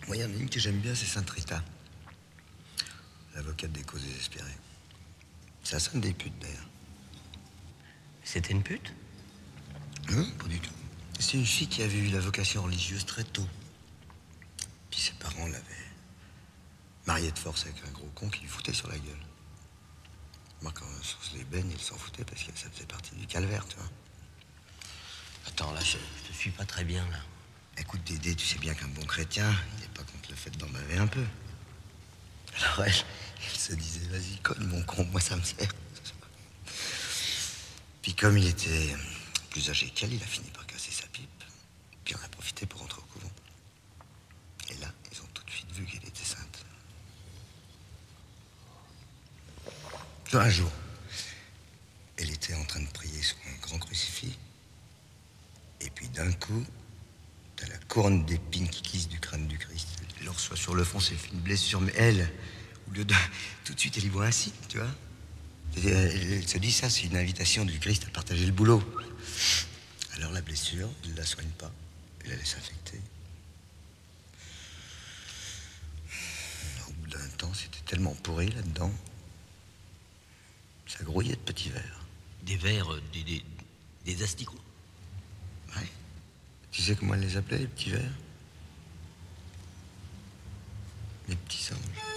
Moi, il y en a une que j'aime bien, c'est Sainte Rita, l'avocate des causes désespérées. Ça sonne des putes, d'ailleurs. C'était une pute? Non, pas du tout. C'est une fille qui avait eu la vocation religieuse très tôt. Puis ses parents l'avaient mariée de force avec un gros con qui lui foutait sur la gueule. Moi, quand on se les baigne, il s'en foutait parce que ça faisait partie du calvaire, tu vois. Attends, là, je te suis pas très bien, là. Écoute, Dédé, tu sais bien qu'un bon chrétien, il n'est pas contre le fait d'en baver un peu. Alors elle se disait, vas-y, colle mon con, moi ça me sert. Puis comme il était plus âgé qu'elle, il a fini par casser sa pipe. Puis on a profité pour rentrer au couvent. Et là, ils ont tout de suite vu qu'elle était sainte. Un jour, elle était en train de prier sur un grand crucifix. Et puis d'un coup, t'as la couronne d'épines qui glisse du crâne du Christ. Elle le reçoit sur le front, c'est fait une blessure. Mais elle, au lieu de... Tout de suite, elle y voit un signe, tu vois. Elle se dit, ça, c'est une invitation du Christ à partager le boulot. Alors la blessure, il ne la soigne pas. Il la laisse infecter. Au bout d'un temps, c'était tellement pourri là-dedans. Ça grouillait de petits vers. Des vers, des asticots? Ouais. Tu sais comment elle les appelait, les petits vers? Les petits anges.